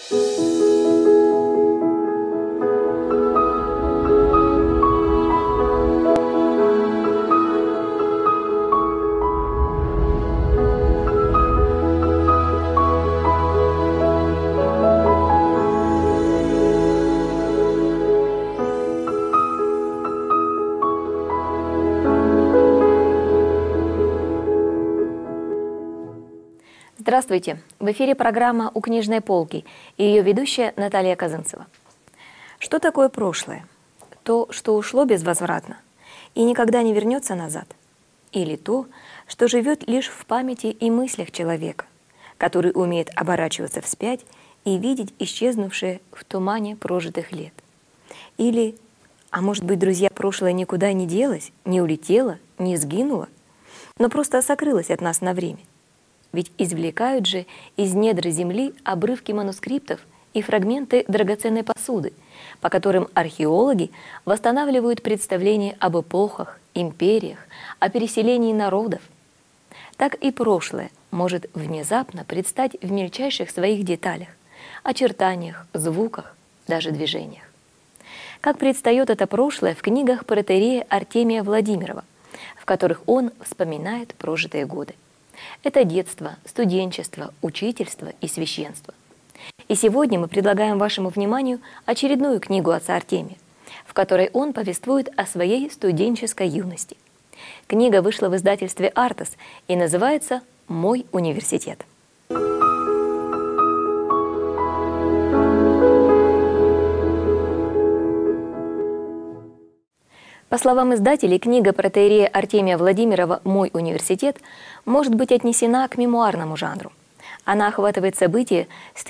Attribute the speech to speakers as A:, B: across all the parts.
A: Здравствуйте! В эфире программа «У книжной полки» и ее ведущая Наталья Казанцева. Что такое прошлое? То, что ушло безвозвратно и никогда не вернется назад? Или то, что живет лишь в памяти и мыслях человека, который умеет оборачиваться вспять и видеть исчезнувшее в тумане прожитых лет? Или, а может быть, друзья, прошлое никуда не делось, не улетело, не сгинуло, но просто сокрылось от нас на время? Ведь извлекают же из недр земли обрывки манускриптов и фрагменты драгоценной посуды, по которым археологи восстанавливают представления об эпохах, империях, о переселении народов. Так и прошлое может внезапно предстать в мельчайших своих деталях, очертаниях, звуках, даже движениях. Как предстает это прошлое в книгах протоиерея Артемия Владимирова, в которых он вспоминает прожитые годы. Это детство, студенчество, учительство и священство. И сегодня мы предлагаем вашему вниманию очередную книгу отца Артемия, в которой он повествует о своей студенческой юности. Книга вышла в издательстве «Артос» и называется «Мой университет». По словам издателей, книга протоиерея Артемия Владимирова «Мой университет» может быть отнесена к мемуарному жанру. Она охватывает события с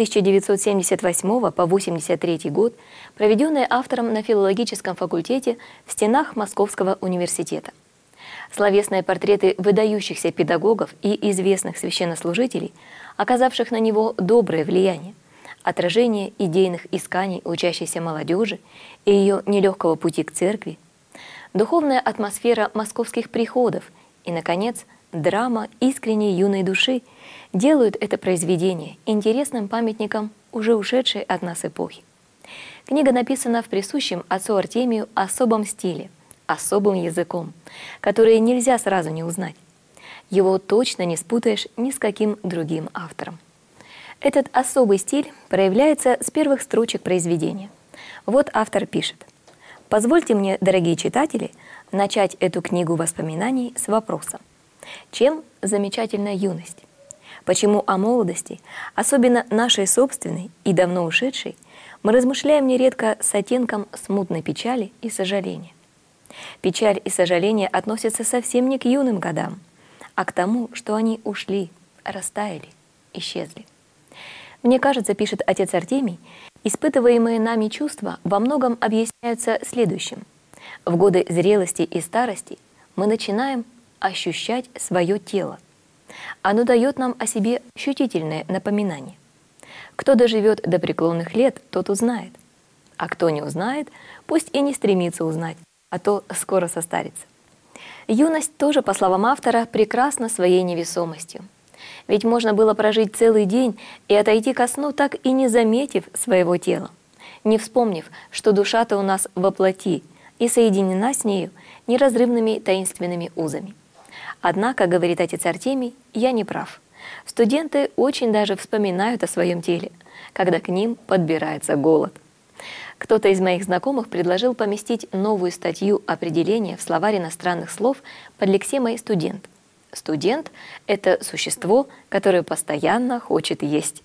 A: 1978 по 1983 год, проведенные автором на филологическом факультете в стенах Московского университета. Словесные портреты выдающихся педагогов и известных священнослужителей, оказавших на него доброе влияние, отражение идейных исканий учащейся молодежи и ее нелегкого пути к церкви, духовная атмосфера московских приходов и, наконец, драма искренней юной души делают это произведение интересным памятником уже ушедшей от нас эпохи. Книга написана в присущем отцу Артемию особом стиле, особым языком, который нельзя сразу не узнать. Его точно не спутаешь ни с каким другим автором. Этот особый стиль проявляется с первых строчек произведения. Вот автор пишет: «Позвольте мне, дорогие читатели, начать эту книгу воспоминаний с вопроса: чем замечательна юность? Почему о молодости, особенно нашей собственной и давно ушедшей, мы размышляем нередко с оттенком смутной печали и сожаления? Печаль и сожаление относятся совсем не к юным годам, а к тому, что они ушли, растаяли, исчезли. Мне кажется, — пишет отец Артемий, — испытываемые нами чувства во многом объясняются следующим. В годы зрелости и старости мы начинаем ощущать свое тело. Оно дает нам о себе ощутительное напоминание. Кто доживет до преклонных лет, тот узнает. А кто не узнает, пусть и не стремится узнать, а то скоро состарится. Юность тоже, по словам автора, прекрасна своей невесомостью. Ведь можно было прожить целый день и отойти ко сну, так и не заметив своего тела, не вспомнив, что душа-то у нас во плоти и соединена с нею неразрывными таинственными узами. Однако, говорит отец Артемий, я не прав. Студенты очень даже вспоминают о своем теле, когда к ним подбирается голод. Кто-то из моих знакомых предложил поместить новую статью определения в словарь иностранных слов под лексемой «студент». Студент – это существо, которое постоянно хочет есть.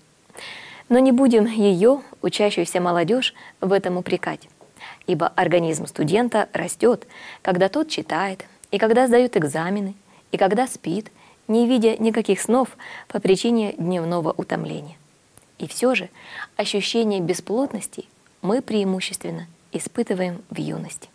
A: Но не будем ее, учащуюся молодежь, в этом упрекать. Ибо организм студента растет, когда тот читает, и когда сдает экзамены, и когда спит, не видя никаких снов по причине дневного утомления. И все же ощущение бесплотности мы преимущественно испытываем в юности.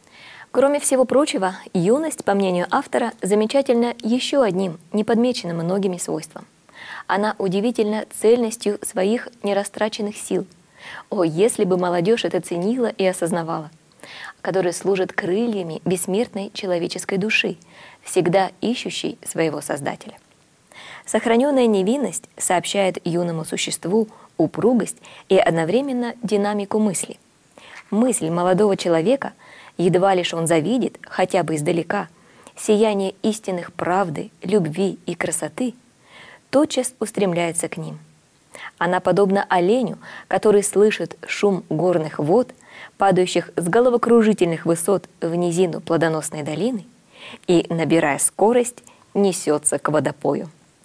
A: Кроме всего прочего, юность, по мнению автора, замечательна еще одним, неподмеченным многими свойством. Она удивительна цельностью своих нерастраченных сил. О, если бы молодежь это ценила и осознавала, которые служат крыльями бессмертной человеческой души, всегда ищущей своего Создателя. Сохраненная невинность сообщает юному существу упругость и одновременно динамику мысли. Мысль молодого человека, едва лишь он завидит, хотя бы издалека, сияние истинных правды, любви и красоты, тотчас устремляется к ним. Она подобна оленю, который слышит шум горных вод, падающих с головокружительных высот в низину плодоносной долины, и, набирая скорость, несется к водопою.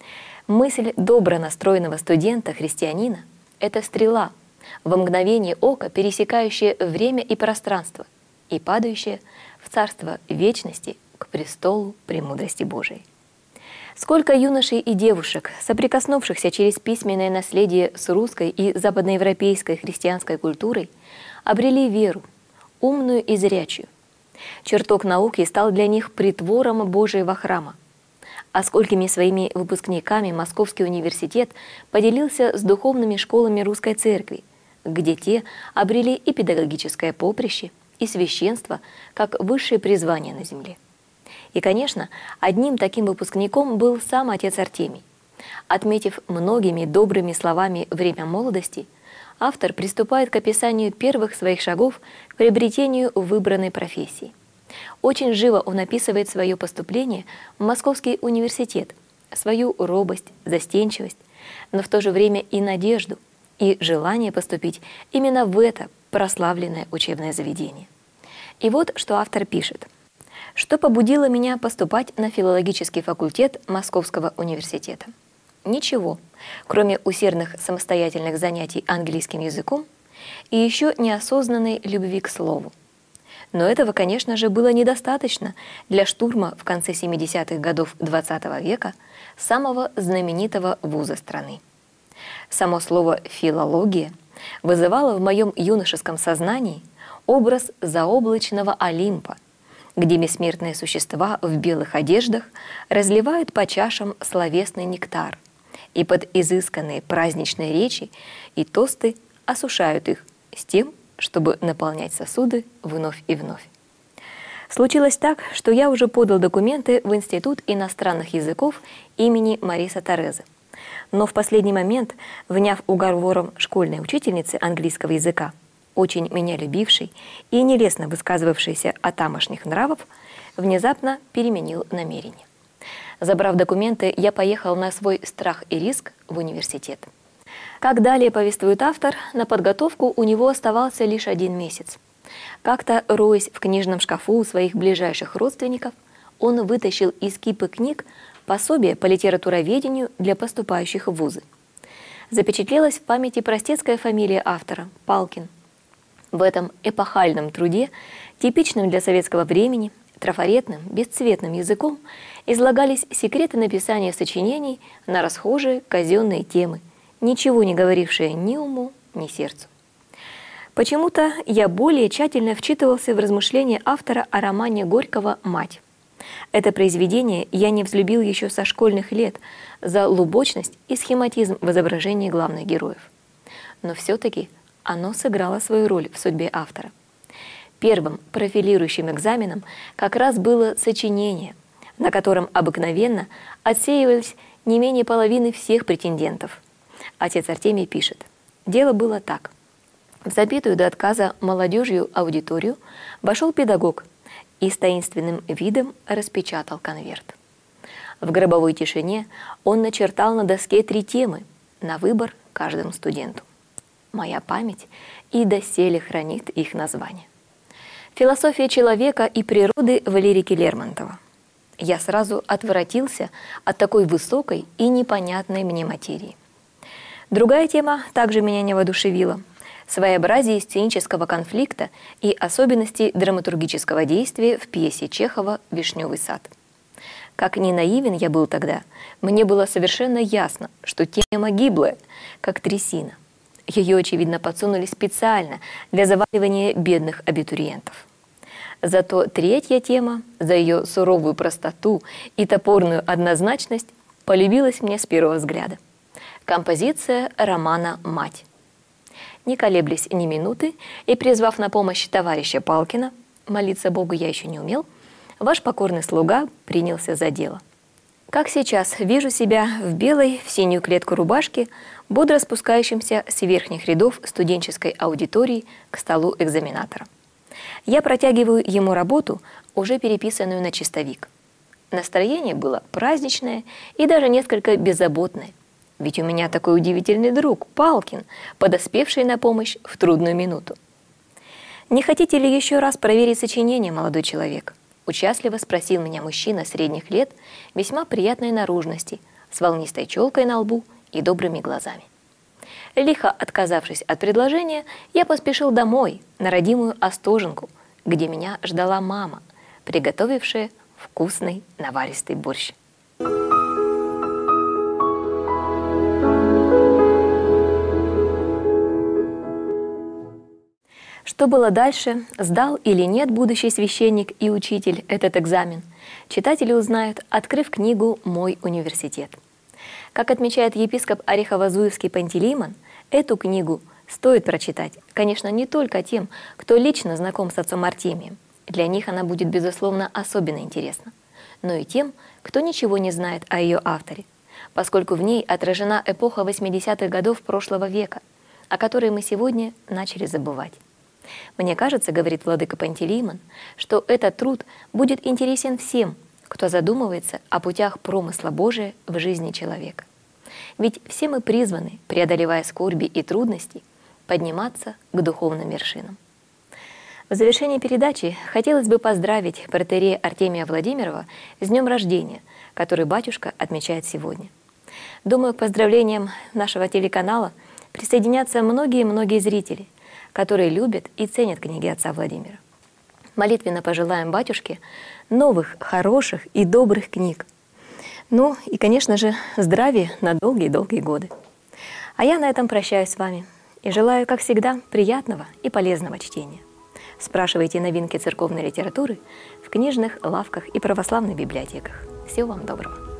A: Мысль добро настроенного студента-христианина – это стрела, во мгновение ока пересекающая время и пространство и падающая в царство вечности к престолу премудрости Божией. Сколько юношей и девушек, соприкоснувшихся через письменное наследие с русской и западноевропейской христианской культурой, обрели веру, умную и зрячую. Чертог науки стал для них притвором Божьего храма. А сколькими своими выпускниками Московский университет поделился с духовными школами Русской Церкви, где те обрели и педагогическое поприще, и священство, как высшее призвание на земле. И, конечно, одним таким выпускником был сам отец Артемий. Отметив многими добрыми словами время молодости, автор приступает к описанию первых своих шагов к приобретению выбранной профессии. Очень живо он описывает свое поступление в Московский университет, свою робость, застенчивость, но в то же время и надежду, и желание поступить именно в это прославленное учебное заведение. И вот что автор пишет. Что побудило меня поступать на филологический факультет Московского университета? Ничего, кроме усердных самостоятельных занятий английским языком и еще неосознанной любви к слову. Но этого, конечно же, было недостаточно для штурма в конце 70-х годов XX века самого знаменитого вуза страны. Само слово «филология» вызывало в моем юношеском сознании образ заоблачного Олимпа, где бессмертные существа в белых одеждах разливают по чашам словесный нектар, и под изысканные праздничные речи и тосты осушают их с тем, чтобы наполнять сосуды вновь и вновь. Случилось так, что я уже подал документы в Институт иностранных языков имени Мариса Тореза. Но в последний момент, вняв уговором школьной учительницы английского языка, очень меня любивший и нелестно высказывавшийся о тамошних нравов, внезапно переменил намерение. Забрав документы, я поехал на свой страх и риск в университет. Как далее повествует автор, на подготовку у него оставался лишь 1 месяц. Как-то, роясь в книжном шкафу у своих ближайших родственников, он вытащил из кипы книг пособие по литературоведению для поступающих в вузы. Запечатлелась в памяти простецкая фамилия автора – Палкин. В этом эпохальном труде, типичном для советского времени, трафаретным, бесцветным языком излагались секреты написания сочинений на расхожие казенные темы, ничего не говорившие ни уму, ни сердцу. Почему-то я более тщательно вчитывался в размышления автора о романе Горького «Мать». Это произведение я не взлюбил еще со школьных лет за лубочность и схематизм в изображении главных героев. Но все-таки оно сыграло свою роль в судьбе автора. Первым профилирующим экзаменом как раз было сочинение, на котором обыкновенно отсеивались не менее половины всех претендентов. Отец Артемий пишет: «Дело было так. В забитую до отказа молодежью аудиторию вошел педагог и с таинственным видом распечатал конверт. В гробовой тишине он начертал на доске 3 темы на выбор каждому студенту. Моя память и доселе хранит их название. Философия человека и природы в лирике Лермонтова. Я сразу отворотился от такой высокой и непонятной мне материи. Другая тема также меня не воодушевила. Своеобразие сценического конфликта и особенности драматургического действия в пьесе Чехова «Вишневый сад». Как ни наивен я был тогда, мне было совершенно ясно, что тема гиблая, как трясина. Ее, очевидно, подсунули специально для заваливания бедных абитуриентов. Зато 3-я тема, за ее суровую простоту и топорную однозначность, полюбилась мне с первого взгляда. Композиция романа «Мать». Не колеблясь ни минуты и призвав на помощь товарища Палкина, молиться Богу я еще не умел, ваш покорный слуга принялся за дело. Как сейчас вижу себя в белой в синюю клетку рубашки, бодро спускающимся с верхних рядов студенческой аудитории к столу экзаменатора. Я протягиваю ему работу, уже переписанную на чистовик. Настроение было праздничное и даже несколько беззаботное. Ведь у меня такой удивительный друг, Палкин, подоспевший на помощь в трудную минуту. «Не хотите ли еще раз проверить сочинение, молодой человек?» Участливо спросил меня мужчина средних лет, весьма приятной наружности, с волнистой челкой на лбу и добрыми глазами. Лихо отказавшись от предложения, я поспешил домой, на родимую Остоженку, где меня ждала мама, приготовившая вкусный наваристый борщ. Что было дальше, сдал или нет будущий священник и учитель этот экзамен, читатели узнают, открыв книгу «Мой университет». Как отмечает епископ Орехово-Зуевский Пантелеймон, эту книгу стоит прочитать, конечно, не только тем, кто лично знаком с отцом Артемием, для них она будет, безусловно, особенно интересна, но и тем, кто ничего не знает о ее авторе, поскольку в ней отражена эпоха 80-х годов прошлого века, о которой мы сегодня начали забывать. Мне кажется, говорит владыка Пантелеймон, что этот труд будет интересен всем, кто задумывается о путях промысла Божия в жизни человека. Ведь все мы призваны, преодолевая скорби и трудности, подниматься к духовным вершинам. В завершении передачи хотелось бы поздравить протоиерея Артемия Владимирова с днем рождения, который батюшка отмечает сегодня. Думаю, к поздравлениям нашего телеканала присоединятся многие зрители, которые любят и ценят книги отца Владимира. Молитвенно пожелаем батюшке новых, хороших и добрых книг. Ну и, конечно же, здравия на долгие-долгие годы. А я на этом прощаюсь с вами и желаю, как всегда, приятного и полезного чтения. Спрашивайте новинки церковной литературы в книжных лавках и православных библиотеках. Всего вам доброго!